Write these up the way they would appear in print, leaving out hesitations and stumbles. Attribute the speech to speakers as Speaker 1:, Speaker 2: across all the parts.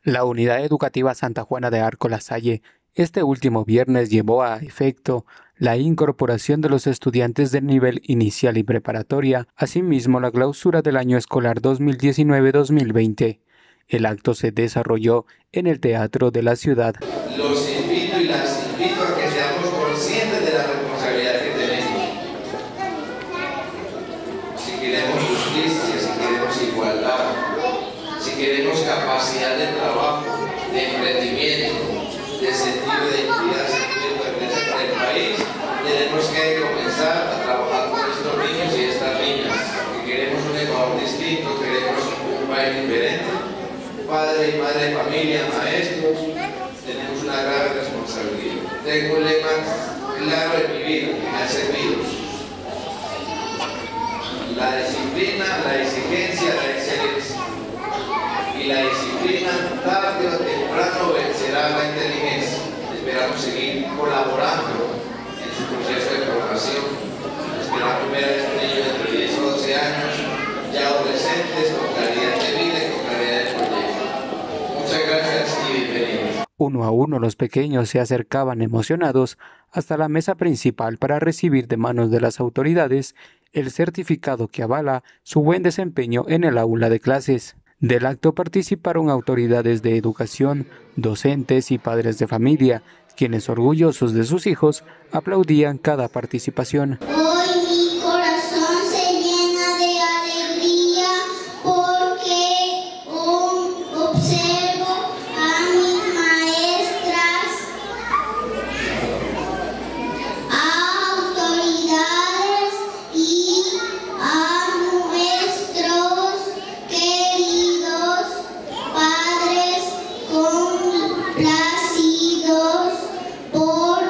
Speaker 1: La Unidad Educativa Santa Juana de Arco La Salle este último viernes llevó a efecto la incorporación de los estudiantes del nivel inicial y preparatoria, asimismo la clausura del año escolar 2019-2020. El acto se desarrolló en el Teatro de la Ciudad.
Speaker 2: Los invito y las invito a que seamos conscientes de la responsabilidad que tenemos. Si queremos justicia, si queremos igualdad, si queremos capacidad de trabajo, de emprendimiento, de sentido de identidad, sentido de pertenencia para el país, tenemos que comenzar a trabajar con estos niños y estas niñas, que queremos un Ecuador distinto, queremos un país diferente. Padre y madre de familia, maestros, tenemos una grave responsabilidad. Tengo un lema claro en mi vida, que me ha servido. La disciplina, la exigencia, la excelencia. Y la disciplina tarde o temprano vencerá la inteligencia. Esperamos seguir colaborando en su proceso de formación. Esperamos ver a estos niños entre 10 o 12 años, ya adolescentes, con calidad de vida y con calidad de proyecto. Muchas gracias y bienvenidos.
Speaker 1: Uno a uno los pequeños se acercaban emocionados hasta la mesa principal para recibir de manos de las autoridades el certificado que avala su buen desempeño en el aula de clases. Del acto participaron autoridades de educación, docentes y padres de familia, quienes orgullosos de sus hijos aplaudían cada participación.
Speaker 3: Hoy mi corazón se llena de alegría porque observo a mis maestras, a autoridades y a nuestros queridos padres complacidos por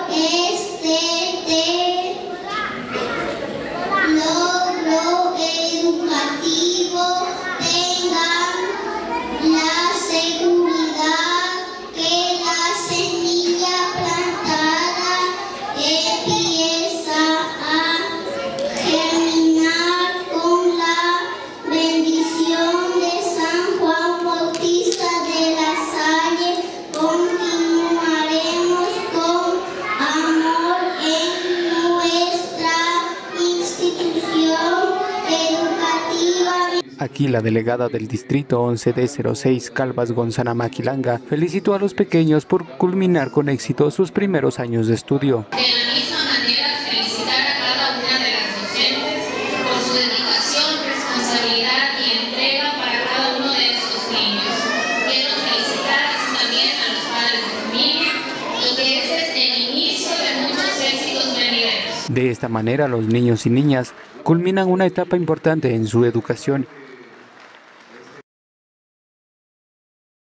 Speaker 3: este logro educativo. Tengan la seguridad que la semilla plantada empieza a germinar con la bendición de San Juan Bautista de la Salle. Continuaremos con amor en nuestra institución educativa.
Speaker 1: Aquí la delegada del Distrito 11D06, Calvas Gonzana Maquilanga, felicitó a los pequeños por culminar con éxito sus primeros años de estudio.
Speaker 4: De la misma manera, felicitar a cada una de las docentes por su dedicación, responsabilidad y entrega para cada uno de estos niños. Quiero felicitar así también a los padres de familia y que este es el inicio de muchos éxitos venideros.
Speaker 1: De esta manera, los niños y niñas culminan una etapa importante en su educación